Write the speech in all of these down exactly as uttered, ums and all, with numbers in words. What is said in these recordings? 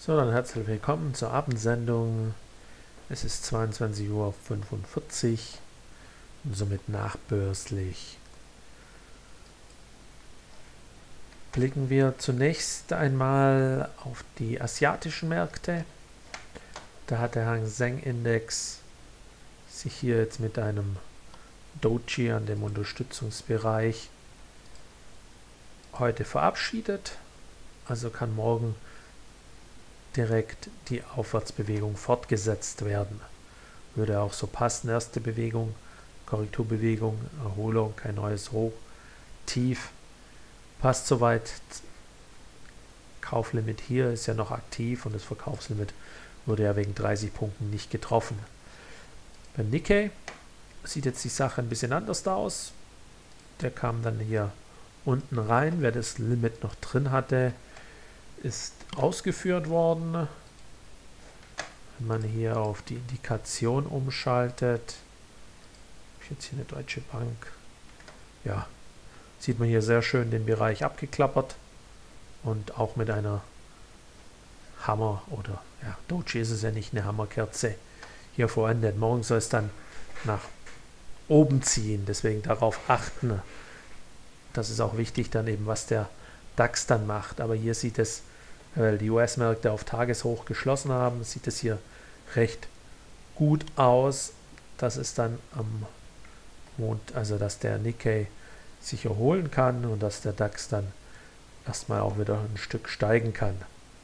So, dann herzlich willkommen zur Abendsendung. Es ist zweiundzwanzig Uhr fünfundvierzig und somit nachbörslich. Blicken wir zunächst einmal auf die asiatischen Märkte. Da hat der Hang Seng Index sich hier jetzt mit einem Doji an dem Unterstützungsbereich heute verabschiedet. Also kann morgen direkt die Aufwärtsbewegung fortgesetzt werden. Würde auch so passen. Erste Bewegung, Korrekturbewegung, Erholung, kein neues Hoch, tief. Passt soweit. Kauflimit hier ist ja noch aktiv und das Verkaufslimit wurde ja wegen dreißig Punkten nicht getroffen. Beim Nikkei sieht jetzt die Sache ein bisschen anders aus. Der kam dann hier unten rein. Wer das Limit noch drin hatte, ist ausgeführt worden. Wenn man hier auf die Indikation umschaltet, habe ich jetzt hier eine Deutsche Bank, ja, sieht man hier sehr schön den Bereich abgeklappert und auch mit einer Hammer oder ja, Doji ist es ja nicht, eine Hammerkerze hier vorendet. Morgen soll es dann nach oben ziehen, deswegen darauf achten. Das ist auch wichtig dann eben, was der DAX dann macht. Aber hier sieht es, weil die U S-Märkte auf Tageshoch geschlossen haben, sieht es hier recht gut aus, dass es dann am Mond, also dass der Nikkei sich erholen kann und dass der DAX dann erstmal auch wieder ein Stück steigen kann.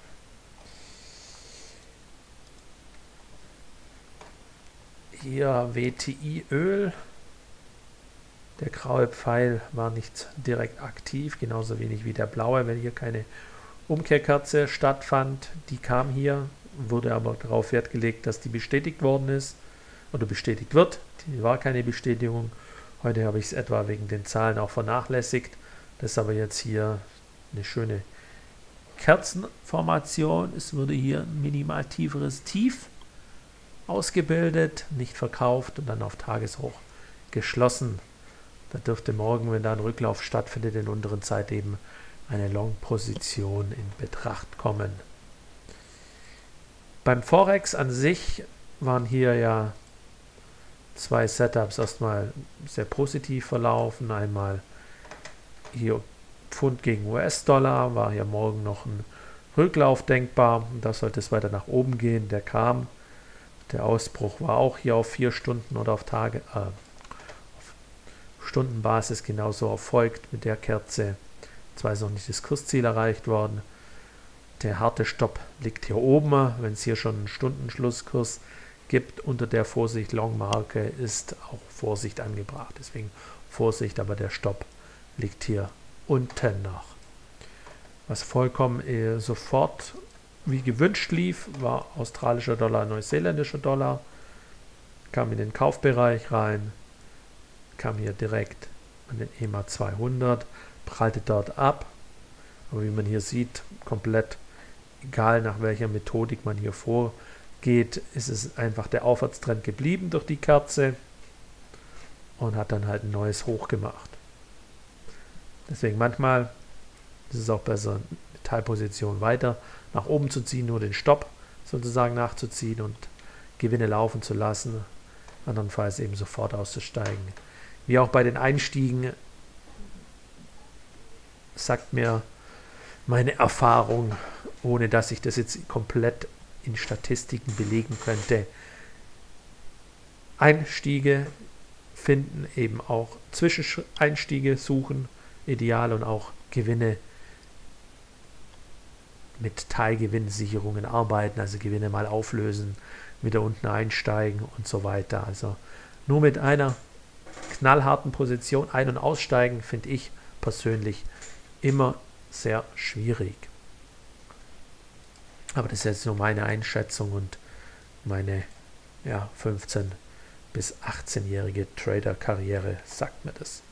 Hier W T I Öl. Der graue Pfeil war nicht direkt aktiv, genauso wenig wie der blaue, weil hier keine Umkehrkerze stattfand. Die kam hier, wurde aber darauf Wert gelegt, dass die bestätigt worden ist oder bestätigt wird. Die war keine Bestätigung. Heute habe ich es etwa wegen den Zahlen auch vernachlässigt. Das ist aber jetzt hier eine schöne Kerzenformation. Es wurde hier ein minimal tieferes Tief ausgebildet, nicht verkauft und dann auf Tageshoch geschlossen. Da dürfte morgen, wenn da ein Rücklauf stattfindet, in unteren Zeit eben eine Long-Position in Betracht kommen. Beim Forex an sich waren hier ja zwei Setups erstmal sehr positiv verlaufen. Einmal hier Pfund gegen U S-Dollar, war hier morgen noch ein Rücklauf denkbar. Da sollte es weiter nach oben gehen. Der kam. Der Ausbruch war auch hier auf vier Stunden oder auf Tage, äh, auf Stundenbasis genauso erfolgt mit der Kerze. Zwar ist noch nicht das Kursziel erreicht worden. Der harte Stopp liegt hier oben. Wenn es hier schon einen Stundenschlusskurs gibt, unter der Vorsicht-Long-Marke ist auch Vorsicht angebracht. Deswegen Vorsicht, aber der Stopp liegt hier unten noch. Was vollkommen äh, sofort wie gewünscht lief, war australischer Dollar, neuseeländischer Dollar. Kam in den Kaufbereich rein, kam hier direkt an den E M A zweihundert, prallte dort ab. Aber wie man hier sieht, komplett egal nach welcher Methodik man hier vorgeht, ist es einfach der Aufwärtstrend geblieben durch die Kerze und hat dann halt ein neues Hoch gemacht. Deswegen manchmal ist es auch besser, eine Teilposition weiter nach oben zu ziehen, nur den Stopp sozusagen nachzuziehen und Gewinne laufen zu lassen, andernfalls eben sofort auszusteigen. Wie auch bei den Einstiegen sagt mir meine Erfahrung, ohne dass ich das jetzt komplett in Statistiken belegen könnte, Einstiege finden, eben auch Zwischeneinstiege suchen, ideal und auch Gewinne mit Teilgewinnsicherungen arbeiten, also Gewinne mal auflösen, wieder unten einsteigen und so weiter. Also nur mit einer knallharten Position ein- und aussteigen finde ich persönlich immer sehr schwierig. Aber das ist jetzt nur meine Einschätzung und meine ja, fünfzehn- bis achtzehnjährige Trader-Karriere sagt mir das.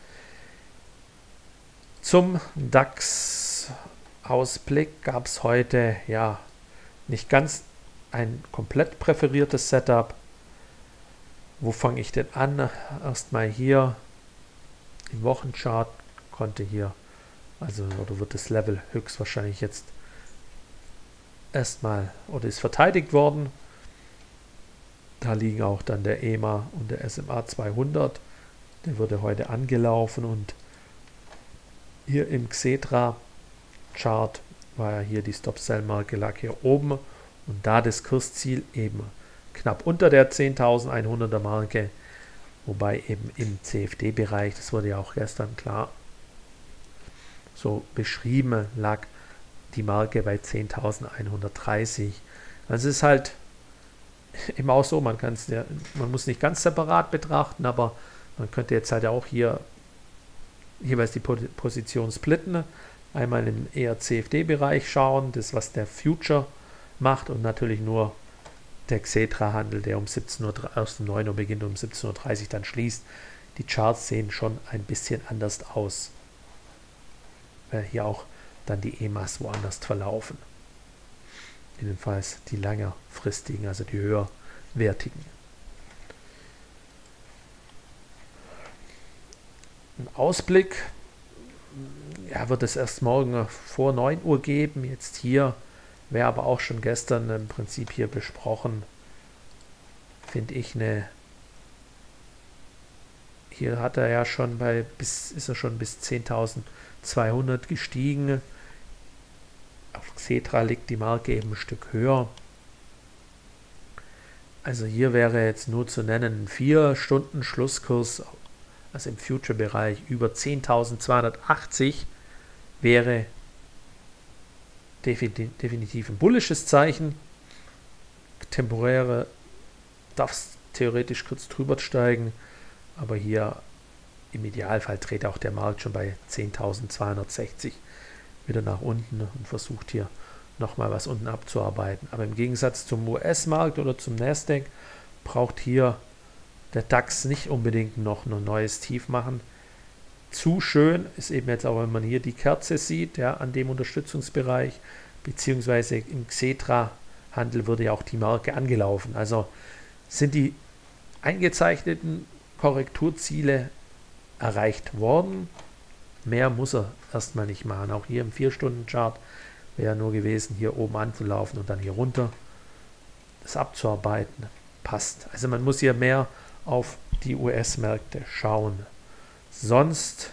Zum DAX-Ausblick gab es heute ja nicht ganz ein komplett präferiertes Setup. Wo fange ich denn an? Erstmal hier im Wochenchart konnte hier, also oder wird das Level höchstwahrscheinlich jetzt erstmal oder ist verteidigt worden. Da liegen auch dann der E M A und der S M A zweihundert. Der wurde heute angelaufen und hier im Xetra-Chart war ja hier die Stop-Sell-Marke, lag hier oben und da das Kursziel eben knapp unter der zehntausendeinhunderter Marke, wobei eben im C F D-Bereich, das wurde ja auch gestern klar so beschrieben, lag die Marke bei zehntausendeinhundertdreißig. Also es ist halt immer auch so, man kann es ja, man muss nicht ganz separat betrachten, aber man könnte jetzt halt auch hier jeweils die Position splitten, einmal im eher C F D-Bereich schauen, das was der Future macht und natürlich nur der Xetra-Handel, der um siebzehn Uhr, erst um neun Uhr beginnt und um siebzehn Uhr dreißig dann schließt. Die Charts sehen schon ein bisschen anders aus, weil hier auch dann die E M As woanders verlaufen. Jedenfalls die längerfristigen, also die höherwertigen. Ein Ausblick, ja, wird es erst morgen vor neun Uhr geben. Jetzt hier wäre aber auch schon gestern im Prinzip hier besprochen, finde ich eine. Hier hat er ja schon bei, bis ist er schon bis zehntausendzweihundert gestiegen. Auf Xetra liegt die Marke eben ein Stück höher. Also hier wäre jetzt nur zu nennen, ein vier Stunden Schlusskurs, also im Future-Bereich über zehntausendzweihundertachtzig wäre definitiv ein bullisches Zeichen. Temporäre darf es theoretisch kurz drüber steigen, aber hier im Idealfall dreht auch der Markt schon bei zehntausendzweihundertsechzig wieder nach unten und versucht hier nochmal was unten abzuarbeiten. Aber im Gegensatz zum U S-Markt oder zum Nasdaq braucht hier der DAX nicht unbedingt noch ein neues Tief machen. Zu schön ist eben jetzt auch, wenn man hier die Kerze sieht, ja, an dem Unterstützungsbereich, beziehungsweise im Xetra-Handel wurde ja auch die Marke angelaufen. Also sind die eingezeichneten Korrekturziele erreicht worden. Mehr muss er erstmal nicht machen. Auch hier im vier Stunden Chart wäre nur gewesen, hier oben anzulaufen und dann hier runter. Das abzuarbeiten passt. Also man muss hier mehr auf die U S-Märkte schauen. Sonst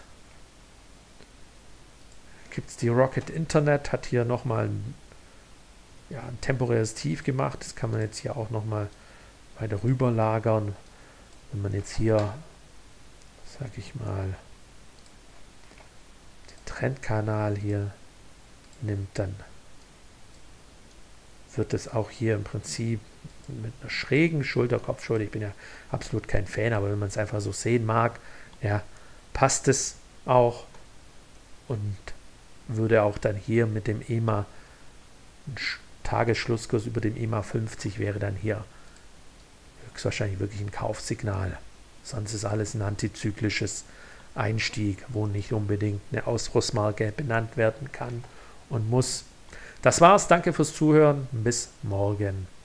gibt es die Rocket Internet, hat hier nochmal ein, ja, ein temporäres Tief gemacht. Das kann man jetzt hier auch nochmal weiter rüber lagern. Wenn man jetzt hier, sag ich mal, den Trendkanal hier nimmt, dann wird es auch hier im Prinzip mit einer schrägen Schulterkopfschulter, ich bin ja absolut kein Fan, aber wenn man es einfach so sehen mag, ja, passt es auch und würde auch dann hier mit dem E M A, ein Tagesschlusskurs über dem E M A fünfzig wäre dann hier höchstwahrscheinlich wirklich ein Kaufsignal. Sonst ist alles ein antizyklisches Einstieg, wo nicht unbedingt eine Ausbruchsmarke benannt werden kann und muss. Das war's, danke fürs Zuhören, bis morgen.